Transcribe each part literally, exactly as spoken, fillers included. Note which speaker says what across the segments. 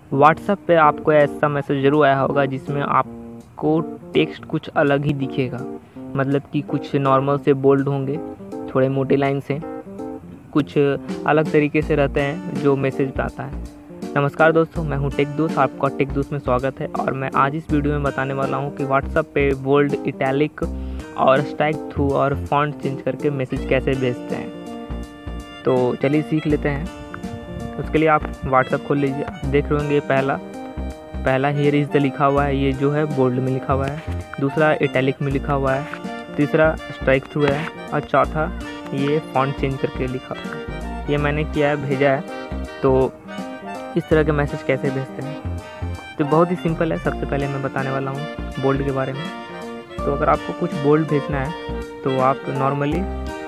Speaker 1: WhatsApp पे आपको ऐसा मैसेज ज़रूर आया होगा जिसमें आपको टेक्स्ट कुछ अलग ही दिखेगा, मतलब कि कुछ नॉर्मल से बोल्ड होंगे, थोड़े मोटे लाइन से, कुछ अलग तरीके से रहते हैं जो मैसेज पे आता है। नमस्कार दोस्तों, मैं हूं टेक दोस्त, आपका टेक दोस्त में स्वागत है। और मैं आज इस वीडियो में बताने वाला हूं कि व्हाट्सएप पे बोल्ड, इटैलिक और स्ट्राइक थ्रू और फॉन्ट चेंज करके मैसेज कैसे भेजते हैं। तो चलिए सीख लेते हैं। उसके लिए आप व्हाट्सएप खोल लीजिए। आप देख रहे होंगे पहला पहला हियर इज़ द लिखा हुआ है, ये जो है बोल्ड में लिखा हुआ है। दूसरा इटैलिक में लिखा हुआ है। तीसरा स्ट्राइक थ्रू है और चौथा ये फॉन्ट चेंज करके लिखा हुआ है। ये मैंने किया है, भेजा है। तो इस तरह के मैसेज कैसे भेजते हैं, तो बहुत ही सिंपल है। सबसे पहले मैं बताने वाला हूँ बोल्ड के बारे में। तो अगर आपको कुछ बोल्ड भेजना है तो आप नॉर्मली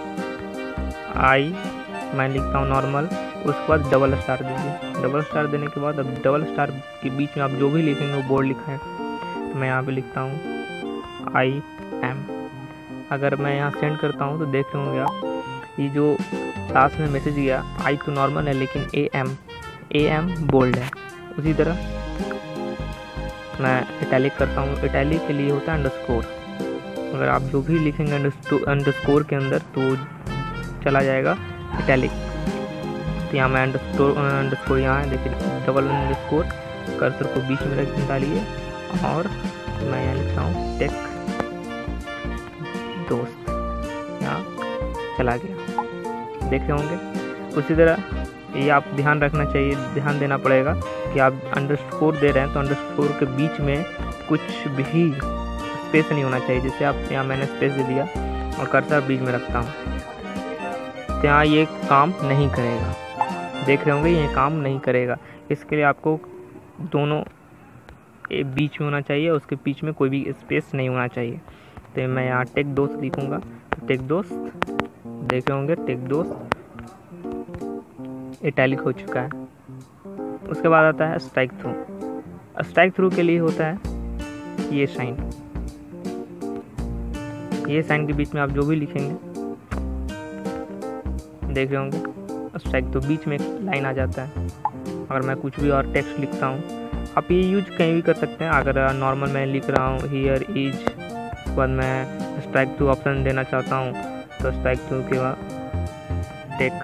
Speaker 1: आई मैं लिखता हूँ नॉर्मल, उसके बाद डबल स्टार दीजिए। डबल स्टार देने के बाद अब डबल स्टार के बीच में आप जो भी लिखेंगे वो बोल्ड लिखा है। तो मैं यहाँ पे लिखता हूँ आई एम। अगर मैं यहाँ सेंड करता हूँ तो देख रहे होंगे आप, ये जो लास्ट में मैसेज गया आई तो नॉर्मल है, लेकिन A M A M bold है। उसी तरह मैं इटैलिक करता हूँ। इटैलिक के लिए होता है अंडरस्कोर। अगर आप जो भी लिखेंगे अंडरस्कोर के अंदर तो चला जाएगा इटैलिक। तो यहाँ मैं अंडरस्कोर अंडरस्कोर यहाँ है, देखिए डबल अंडरस्कोर, कर्सर को बीच में रख डालिए और मैं यहाँ लिखता हूँ टेक दोस्त, यहाँ चला गया, देख रहे होंगे। उसी तरह ये आप ध्यान रखना चाहिए, ध्यान देना पड़ेगा कि आप अंडरस्कोर दे रहे हैं तो अंडरस्कोर के बीच में कुछ भी स्पेस नहीं होना चाहिए। जैसे आप यहाँ मैंने स्पेस दे दिया और कर्सर बीच में रखता हूँ, तो यहाँ ये काम नहीं करेगा, देख रहे होंगे, ये काम नहीं करेगा। इसके लिए आपको दोनों बीच में होना चाहिए, उसके बीच में कोई भी स्पेस नहीं होना चाहिए। तो मैं यहाँ टेक दोस्त लिखूँगा, टेक दोस्त, देख रहे होंगे टेक दोस्त इटैलिक हो चुका है। उसके बाद आता है स्ट्राइक थ्रू। स्ट्राइक थ्रू के लिए होता है ये साइन। ये साइन के बीच में आप जो भी लिखेंगे, देख रहे होंगे स्ट्राइक, तो बीच में एक लाइन आ जाता है। अगर मैं कुछ भी और टेक्स्ट लिखता हूँ, आप ये यूज कहीं भी कर सकते हैं। अगर नॉर्मल मैं लिख रहा हूँ हियर इज, उसके बाद मैं स्ट्राइक थ्रू ऑप्शन देना चाहता हूँ तो स्ट्राइक थ्रू के बाद टेक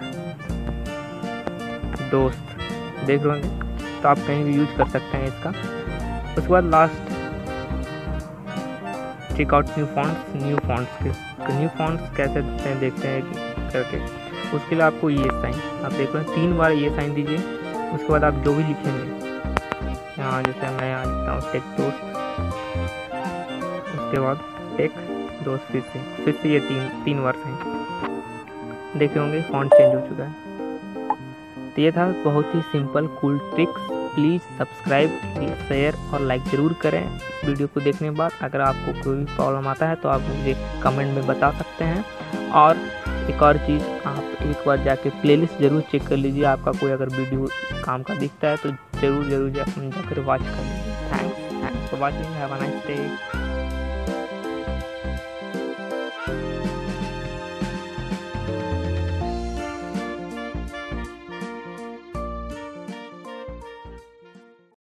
Speaker 1: दोस्त, देख रहे होंगे, तो आप कहीं भी यूज कर सकते हैं इसका। उसके बाद last checkout new fonts. New fonts के न्यू फॉन्ट्स कैसे देखते हैं देखते हैं करके, उसके लिए आपको ये साइन, आप देख रहे हैं तीन बार ये साइन दीजिए। उसके बाद आप जो भी लिखेंगे, यहाँ जैसे मैं यहाँ लिखता हूँ टेक दोस्त, उसके बाद टेक दोस्त, फिर से फिर से ये तीन तीन बार साइन, देखे होंगे फॉन्ट चेंज हो चुका है। तो ये था बहुत ही simple cool tricks. Please subscribe, share और लाइक ज़रूर करें वीडियो को देखने के बाद। अगर आपको कोई भी प्रॉब्लम आता है तो आप मुझे कमेंट में बता सकते हैं। और एक और चीज़, आप एक बार जाके प्लेलिस्ट ज़रूर चेक कर लीजिए। आपका कोई अगर वीडियो काम का दिखता है तो ज़रूर ज़रूर जाकर वॉच कर लीजिए। Thanks thanks for watching, have a nice day.